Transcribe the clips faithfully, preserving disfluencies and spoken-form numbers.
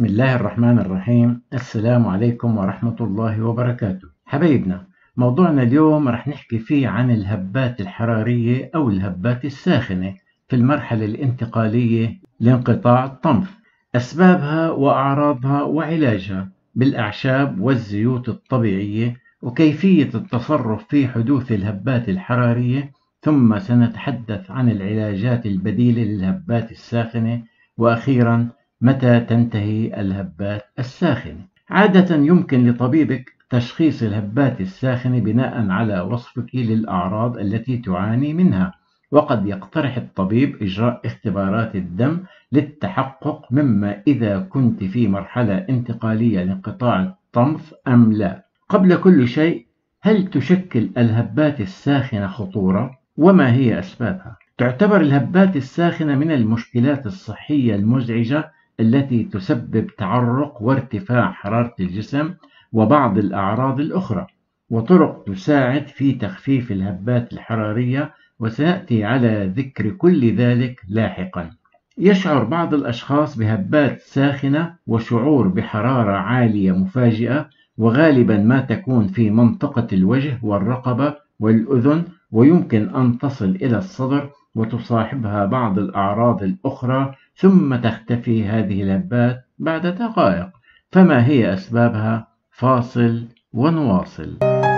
بسم الله الرحمن الرحيم. السلام عليكم ورحمة الله وبركاته. حبايبنا، موضوعنا اليوم رح نحكي فيه عن الهبات الحرارية أو الهبات الساخنة في المرحلة الانتقالية لانقطاع الطمث، أسبابها وأعراضها وعلاجها بالأعشاب والزيوت الطبيعية، وكيفية التصرف في حدوث الهبات الحرارية، ثم سنتحدث عن العلاجات البديلة للهبات الساخنة، وأخيرا متى تنتهي الهبات الساخنة. عادة يمكن لطبيبك تشخيص الهبات الساخنة بناء على وصفك للأعراض التي تعاني منها، وقد يقترح الطبيب إجراء اختبارات الدم للتحقق مما إذا كنت في مرحلة انتقالية لانقطاع الطمث أم لا. قبل كل شيء، هل تشكل الهبات الساخنة خطورة؟ وما هي أسبابها؟ تعتبر الهبات الساخنة من المشكلات الصحية المزعجة التي تسبب تعرق وارتفاع حرارة الجسم وبعض الأعراض الأخرى، وطرق تساعد في تخفيف الهبات الحرارية، وسنأتي على ذكر كل ذلك لاحقا. يشعر بعض الأشخاص بهبات ساخنة وشعور بحرارة عالية مفاجئة، وغالبا ما تكون في منطقة الوجه والرقبة والأذن، ويمكن أن تصل إلى الصدر وتصاحبها بعض الأعراض الأخرى، ثم تختفي هذه الهبات بعد دقائق. فما هي أسبابها؟ فاصل ونواصل.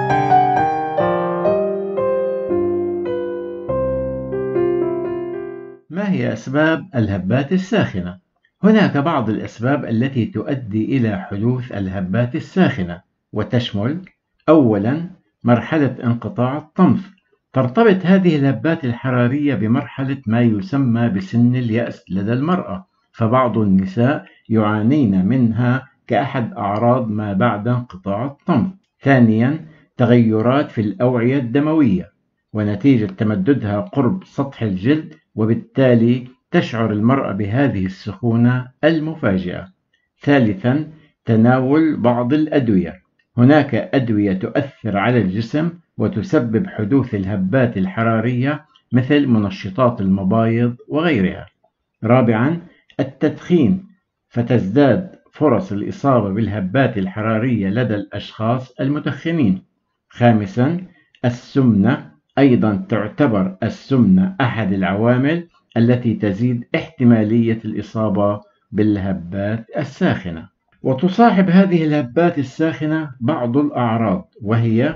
ما هي أسباب الهبات الساخنة؟ هناك بعض الأسباب التي تؤدي إلى حدوث الهبات الساخنة، وتشمل: أولاً، مرحلة انقطاع الطمث. ترتبط هذه الهبات الحرارية بمرحلة ما يسمى بسن اليأس لدى المرأة، فبعض النساء يعانين منها كأحد أعراض ما بعد انقطاع الطمث. ثانياً، تغيرات في الأوعية الدموية، ونتيجة تمددها قرب سطح الجلد، وبالتالي تشعر المرأة بهذه السخونة المفاجئة. ثالثاً، تناول بعض الأدوية. هناك أدوية تؤثر على الجسم وتسبب حدوث الهبات الحرارية مثل منشطات المبايض وغيرها. رابعاً، التدخين، فتزداد فرص الإصابة بالهبات الحرارية لدى الأشخاص المدخنين. خامساً، السمنة. أيضاً تعتبر السمنة أحد العوامل التي تزيد احتمالية الإصابة بالهبات الساخنة. وتصاحب هذه الهبات الساخنة بعض الأعراض، وهي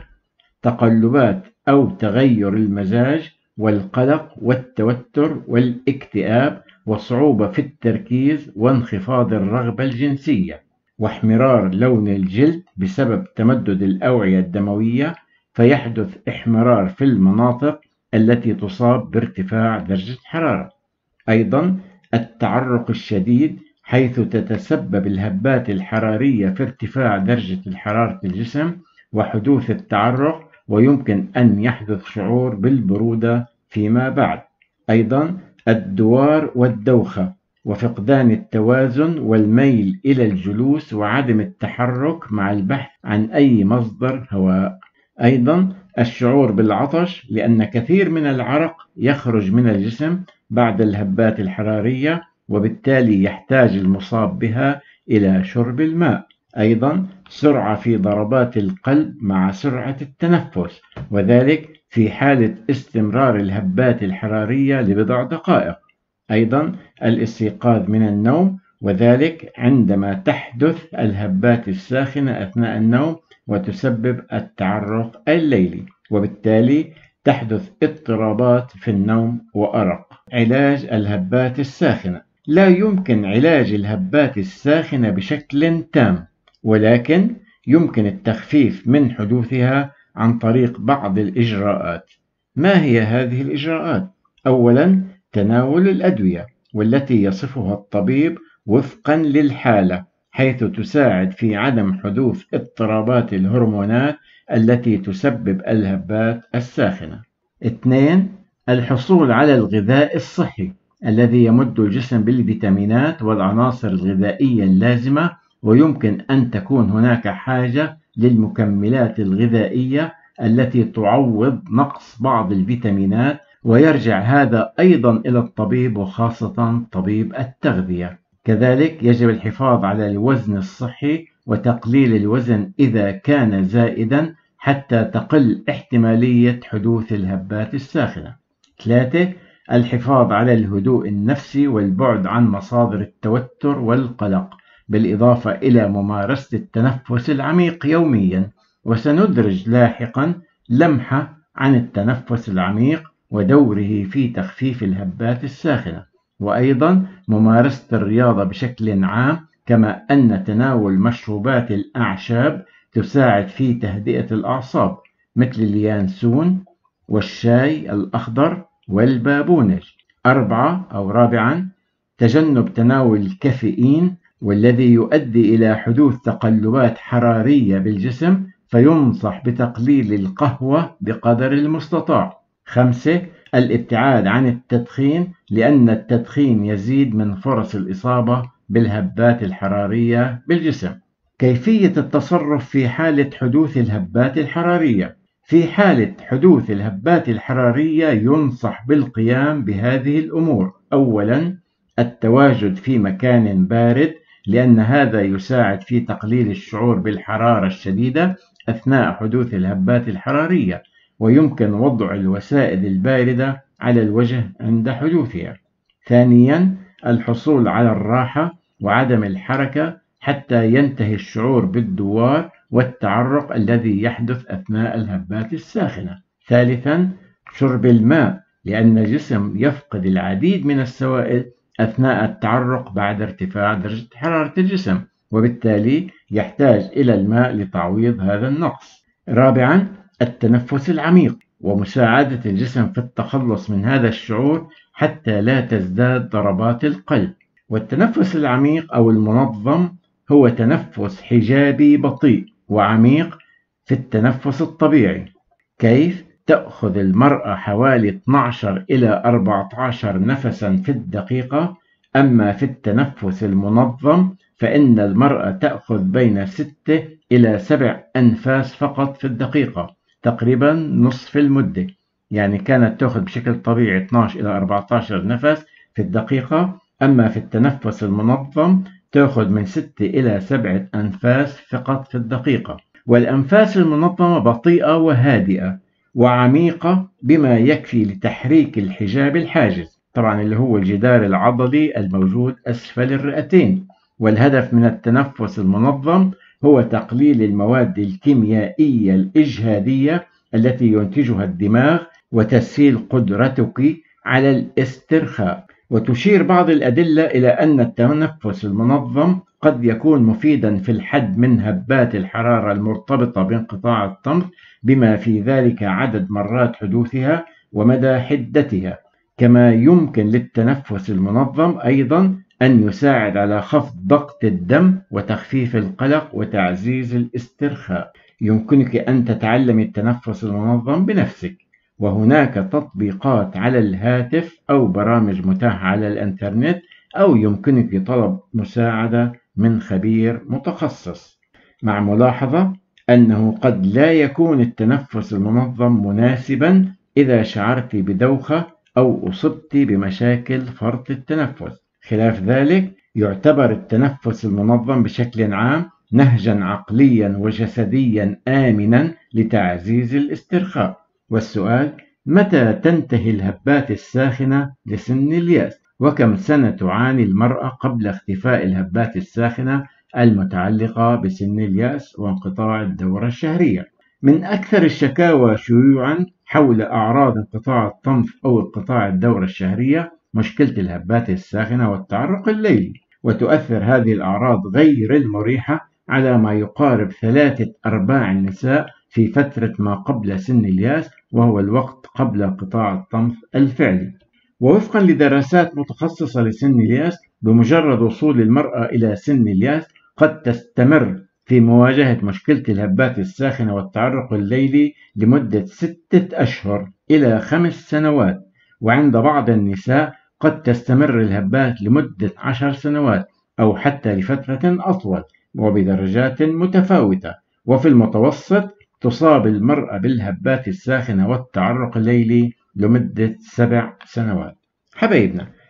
تقلبات أو تغير المزاج والقلق والتوتر والاكتئاب وصعوبة في التركيز وانخفاض الرغبة الجنسية، واحمرار لون الجلد بسبب تمدد الأوعية الدموية، فيحدث احمرار في المناطق التي تصاب بارتفاع درجة الحرارة. أيضا التعرق الشديد، حيث تتسبب الهبات الحرارية في ارتفاع درجة حرارة الجسم وحدوث التعرق، ويمكن أن يحدث شعور بالبرودة فيما بعد. أيضا الدوار والدوخة وفقدان التوازن والميل إلى الجلوس وعدم التحرك مع البحث عن أي مصدر هواء. أيضا الشعور بالعطش، لأن كثير من العرق يخرج من الجسم بعد الهبات الحرارية، وبالتالي يحتاج المصاب بها إلى شرب الماء. أيضا سرعة في ضربات القلب مع سرعة التنفس، وذلك في حالة استمرار الهبات الحرارية لبضع دقائق. أيضا الاستيقاظ من النوم، وذلك عندما تحدث الهبات الساخنة أثناء النوم وتسبب التعرق الليلي، وبالتالي تحدث اضطرابات في النوم وأرق. علاج الهبات الساخنة: لا يمكن علاج الهبات الساخنة بشكل تام، ولكن يمكن التخفيف من حدوثها عن طريق بعض الإجراءات. ما هي هذه الإجراءات؟ أولاً، تناول الأدوية، والتي يصفها الطبيب وفقاً للحالة، حيث تساعد في عدم حدوث اضطرابات الهرمونات التي تسبب الهبات الساخنة. اثنين، الحصول على الغذاء الصحي الذي يمد الجسم بالفيتامينات والعناصر الغذائية اللازمة، ويمكن أن تكون هناك حاجة للمكملات الغذائية التي تعوض نقص بعض الفيتامينات، ويرجع هذا أيضا إلى الطبيب، وخاصة طبيب التغذية. كذلك يجب الحفاظ على الوزن الصحي وتقليل الوزن إذا كان زائدا حتى تقل احتمالية حدوث الهبات الساخنة. ثلاثة. الحفاظ على الهدوء النفسي والبعد عن مصادر التوتر والقلق، بالإضافة إلى ممارسة التنفس العميق يوميا. وسندرج لاحقا لمحة عن التنفس العميق ودوره في تخفيف الهبات الساخنة، وأيضا ممارسة الرياضة بشكل عام، كما أن تناول مشروبات الأعشاب تساعد في تهدئة الأعصاب مثل اليانسون والشاي الأخضر والبابونج. أربعة أو رابعا تجنب تناول الكافيين، والذي يؤدي إلى حدوث تقلبات حرارية بالجسم، فينصح بتقليل القهوة بقدر المستطاع. خمسة. الابتعاد عن التدخين، لأن التدخين يزيد من فرص الإصابة بالهبات الحرارية بالجسم. كيفية التصرف في حالة حدوث الهبات الحرارية. في حالة حدوث الهبات الحرارية ينصح بالقيام بهذه الأمور. أولا، التواجد في مكان بارد، لأن هذا يساعد في تقليل الشعور بالحرارة الشديدة أثناء حدوث الهبات الحرارية، ويمكن وضع الوسائد الباردة على الوجه عند حدوثها. ثانيا، الحصول على الراحة وعدم الحركة حتى ينتهي الشعور بالدوار والتعرق الذي يحدث أثناء الهبات الساخنة. ثالثا، شرب الماء، لأن الجسم يفقد العديد من السوائل أثناء التعرق بعد ارتفاع درجة حرارة الجسم، وبالتالي يحتاج إلى الماء لتعويض هذا النقص. رابعا، التنفس العميق ومساعدة الجسم في التخلص من هذا الشعور حتى لا تزداد ضربات القلب. والتنفس العميق أو المنظم هو تنفس حجابي بطيء وعميق في التنفس الطبيعي. كيف؟ تأخذ المرأة حوالي اثني عشر إلى أربعة عشر نفسا في الدقيقة، أما في التنفس المنظم فإن المرأة تأخذ بين ستة إلى سبع أنفاس فقط في الدقيقة، تقريبا نصف المدة. يعني كانت تأخذ بشكل طبيعي اثني عشر إلى أربعة عشر نفس في الدقيقة، أما في التنفس المنظم تأخذ من ستة إلى سبعة أنفاس فقط في الدقيقة. والأنفاس المنظمة بطيئة وهادئة وعميقة بما يكفي لتحريك الحجاب الحاجز، طبعا اللي هو الجدار العضلي الموجود أسفل الرئتين. والهدف من التنفس المنظم هو تقليل المواد الكيميائية الإجهادية التي ينتجها الدماغ وتسهيل قدرتك على الاسترخاء. وتشير بعض الأدلة إلى أن التنفس المنظم قد يكون مفيدا في الحد من هبات الحرارة المرتبطة بانقطاع الطمث، بما في ذلك عدد مرات حدوثها ومدى حدتها. كما يمكن للتنفس المنظم أيضا أن يساعد على خفض ضغط الدم وتخفيف القلق وتعزيز الاسترخاء. يمكنك أن تتعلم التنفس المنظم بنفسك، وهناك تطبيقات على الهاتف أو برامج متاحة على الإنترنت، أو يمكنك طلب مساعدة من خبير متخصص، مع ملاحظة أنه قد لا يكون التنفس المنظم مناسبا إذا شعرت بدوخة أو أصبت بمشاكل فرط التنفس. خلاف ذلك يعتبر التنفس المنظم بشكل عام نهجا عقليا وجسديا آمنا لتعزيز الاسترخاء. والسؤال: متى تنتهي الهبات الساخنة لسن اليأس؟ وكم سنة تعاني المرأة قبل اختفاء الهبات الساخنة المتعلقة بسن اليأس وانقطاع الدورة الشهرية؟ من أكثر الشكاوى شيوعا حول أعراض انقطاع الطمث أو انقطاع الدورة الشهرية مشكلة الهبات الساخنة والتعرق الليلي، وتؤثر هذه الأعراض غير المريحة على ما يقارب ثلاثة أرباع النساء في فترة ما قبل سن الياس، وهو الوقت قبل انقطاع الطمث الفعلي. ووفقا لدراسات متخصصة لسن الياس، بمجرد وصول المرأة إلى سن الياس قد تستمر في مواجهة مشكلة الهبات الساخنة والتعرق الليلي لمدة ستة أشهر إلى خمس سنوات، وعند بعض النساء قد تستمر الهبات لمدة عشر سنوات أو حتى لفترة أطول وبدرجات متفاوتة. وفي المتوسط تصاب المرأة بالهبات الساخنة والتعرق الليلي لمدة سبع سنوات. حبايبنا،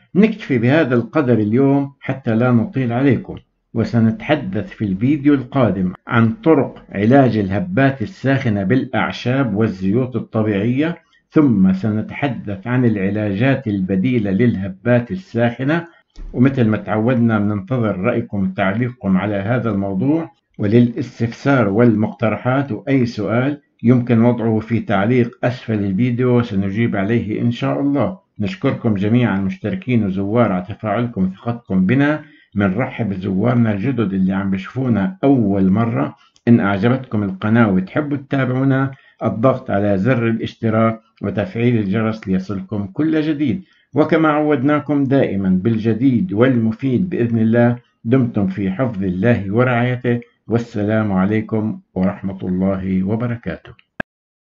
نكتفي بهذا القدر اليوم حتى لا نطيل عليكم، وسنتحدث في الفيديو القادم عن طرق علاج الهبات الساخنة بالأعشاب والزيوت الطبيعية، ثم سنتحدث عن العلاجات البديلة للهبات الساخنة. ومثل ما تعودنا بننتظر رأيكم وتعليقكم على هذا الموضوع، وللاستفسار والمقترحات وأي سؤال يمكن وضعه في تعليق أسفل الفيديو سنجيب عليه إن شاء الله. نشكركم جميعا مشتركين وزوار على تفاعلكم وثقتكم بنا. بنرحب بزوارنا الجدد اللي عم بيشوفونا أول مرة. إن أعجبتكم القناة وتحبوا تتابعونا، الضغط على زر الاشتراك وتفعيل الجرس ليصلكم كل جديد. وكما عودناكم دائما بالجديد والمفيد بإذن الله، دمتم في حفظ الله ورعايته، والسلام عليكم ورحمة الله وبركاته.